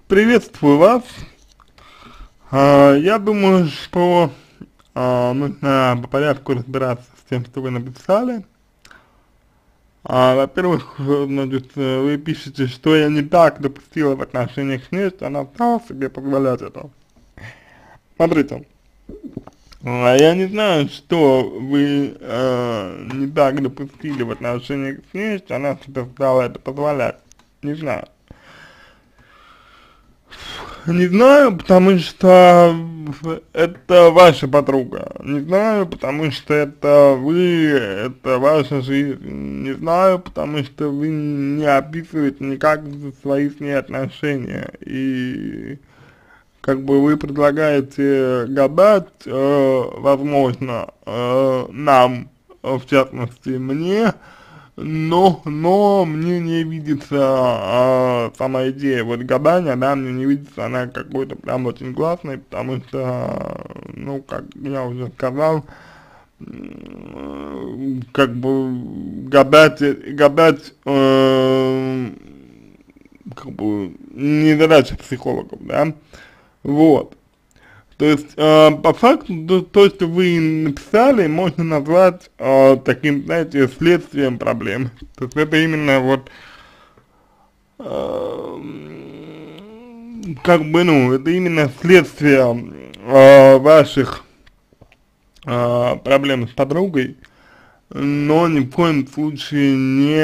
Приветствую вас. Я думаю, что нужно по порядку разбираться с тем, что вы написали. Во-первых, значит, вы пишете, что я не так допустила в отношениях с ней, что она стала себе позволять это. Смотрите, я не знаю, что вы не так допустили в отношениях с ней, что она себе стала это позволять. Не знаю. Не знаю, потому что это ваша подруга. Не знаю, потому что это вы, это ваша жизнь. Не знаю, потому что вы не описываете никак свои с ней отношения. И как бы вы предлагаете гадать, возможно, нам, в частности мне, но мне не видится сама идея вот гадания, да, мне не видится она какой-то прям очень классной, потому что, ну, как я уже сказал, как бы гадать, как бы не задача психологов, да, вот. То есть, по факту, то, что вы написали, можно назвать таким, знаете, следствием проблем. То есть, это именно вот, как бы, ну, это именно следствие ваших проблем с подругой, но ни в коем случае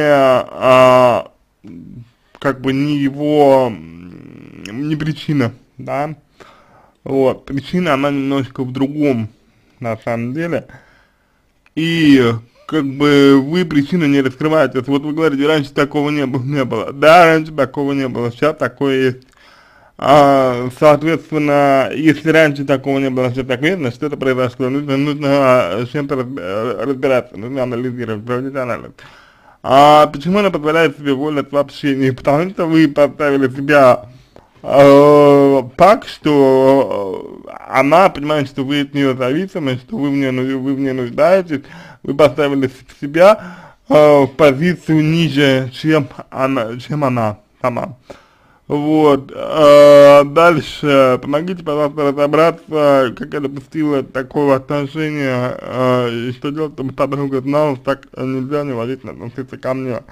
как бы не его, не причина, да. Вот, причина, она немножко в другом, на самом деле, и, как бы, вы причину не раскрываете, вот вы говорите, раньше такого не было, да, раньше такого не было, сейчас такое есть, соответственно, если раньше такого не было, сейчас так видно, что это произошло, нужно с чем-то разбираться, нужно анализировать, проводить анализ. Почему она позволяет себе волить в общении? Потому что вы поставили себя так, что она понимает, что вы от нее зависимы, что вы в ней нуждаетесь, вы поставили себя в позицию ниже, чем она сама. Вот, дальше, помогите, пожалуйста, разобраться, как я допустила такого отношения, и что делать, чтобы подруга знала, так нельзя невозительно относиться ко мне.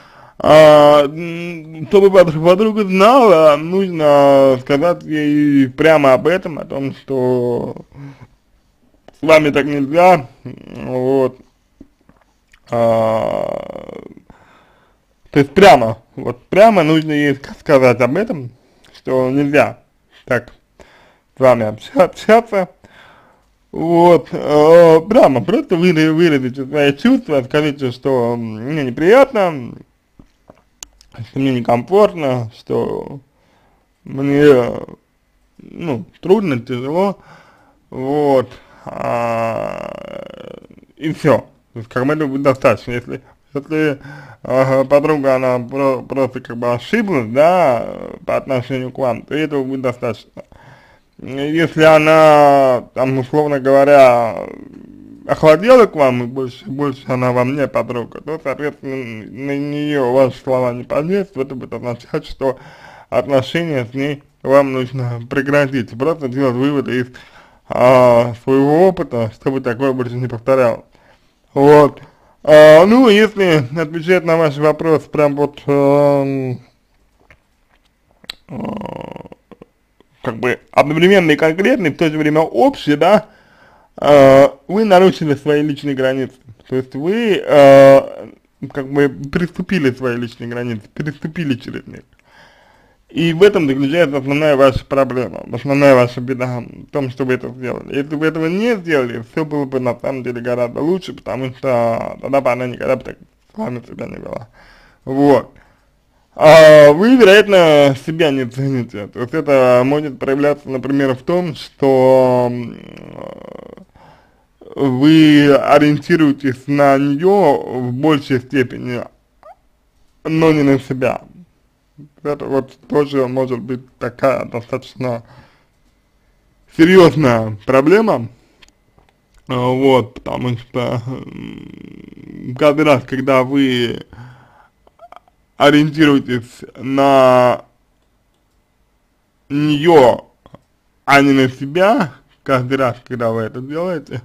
Чтобы подруга знала, нужно сказать ей прямо об этом, о том, что с вами так нельзя, вот, то есть прямо, вот прямо нужно ей сказать об этом, что нельзя так с вами общаться, вот, прямо, просто выразите свои чувства, скажите, что мне неприятно, что мне некомфортно, что мне, ну, трудно, тяжело, вот, и все. То есть, как бы этого будет достаточно, если подруга, она просто как бы ошиблась, да, по отношению к вам, то этого будет достаточно. Если она, там, условно говоря, охладела к вам, и больше она вам не подруга, то, соответственно, на нее ваши слова не подействуют, это будет означать, что отношения с ней вам нужно прекратить, просто делать выводы из своего опыта, чтобы такое больше не повторялось. Вот. Ну, если отвечать на ваш вопрос, прям вот, как бы одновременно и конкретный, в то же время общий, да, вы нарушили свои личные границы. То есть вы, как бы, приступили свои личные границы, переступили через них. И в этом заключается основная ваша проблема, основная ваша беда в том, что вы это сделали. Если вы этого не сделали, все было бы на самом деле гораздо лучше, потому что тогда бы она никогда бы так с вами себя не вела. Вот. Вы, вероятно, себя не цените. То есть это может проявляться, например, в том, что вы ориентируетесь на нее в большей степени, но не на себя. Это вот тоже может быть такая достаточно серьезная проблема, вот, потому что каждый раз, когда вы ориентируетесь на нее, а не на себя, каждый раз, когда вы это делаете,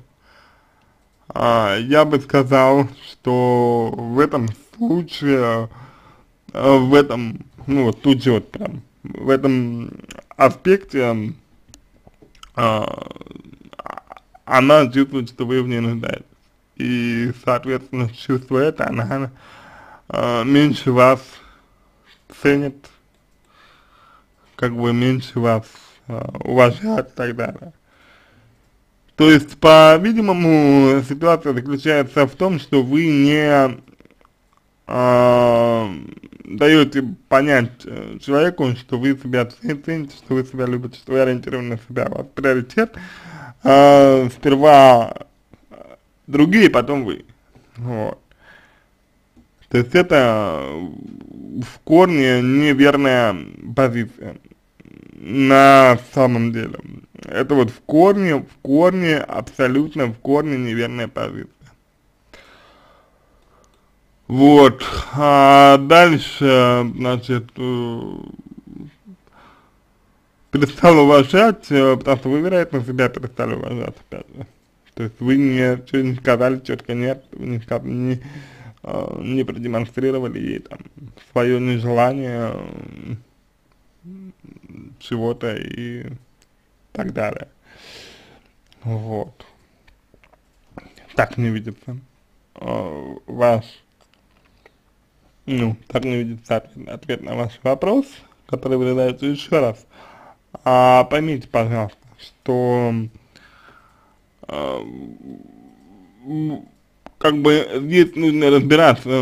я бы сказал, что в этом случае, в этом, ну вот тут же вот прям, в этом аспекте а, она чувствует, что вы в ней нуждаетесь. И, соответственно, чувствуя это, она меньше вас ценит, как бы меньше вас уважает и так далее. То есть, по-видимому, ситуация заключается в том, что вы не даете понять человеку, что вы себя цените, что вы себя любите, что вы ориентированы на себя, у вас приоритет сперва другие, потом вы. Вот. То есть это в корне неверная позиция на самом деле. Это вот в корне, абсолютно в корне неверная позиция. Вот, а дальше, значит, перестал уважать, потому что вы, вероятно, себя перестали уважать, опять же. То есть вы не сказали четко нет, вы не продемонстрировали ей там свое нежелание чего-то и так далее. Вот. Так не видится так не видится ответ на ваш вопрос, который вы задаете еще раз. Поймите, пожалуйста, что как бы здесь нужно разбираться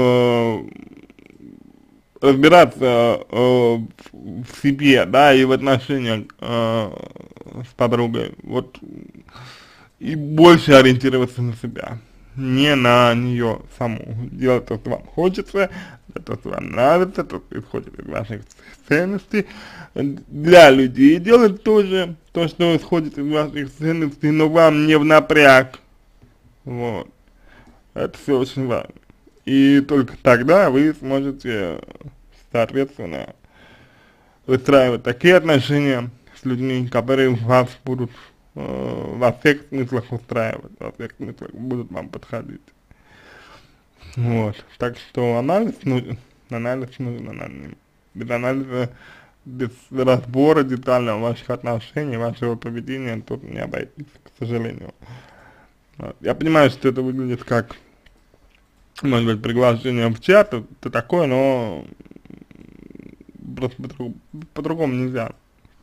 в себе, да, и в отношениях с подругой, вот, и больше ориентироваться на себя, не на нее саму, делать то, что вам хочется, то, что вам нравится, то, что исходит из ваших ценностей, для людей делать тоже то, что исходит из ваших ценностей, но вам не в напряг, вот, это все очень важно. И только тогда вы сможете, соответственно, выстраивать такие отношения с людьми, которые вас будут во всех смыслах устраивать, во всех смыслах будут вам подходить. Вот. Так что анализ нужен, без анализа, без разбора детального ваших отношений, вашего поведения тут не обойтись, к сожалению. Вот. Я понимаю, что это выглядит как, может быть, приглашение в чат, это такое, но просто по-другому нельзя,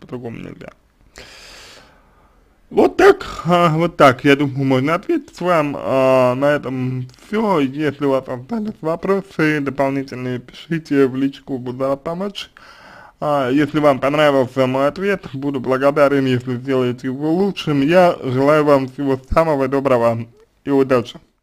Вот так, я думаю, можно ответить вам. На этом все. Если у вас остались вопросы дополнительные, пишите в личку, буду рад помочь. Если вам понравился мой ответ, буду благодарен, если сделаете его лучшим. Я желаю вам всего самого доброго и удачи.